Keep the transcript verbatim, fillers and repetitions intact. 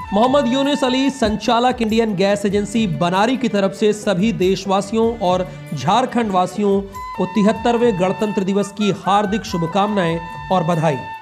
मोहम्मद यूनुस अली, संचालक Indian gas agency बनारी की तरफ से सभी देशवासियों और झारखंड वासियों को तिहत्तरवें गणतंत्र दिवस की हार्दिक शुभकामनाएं और बधाई।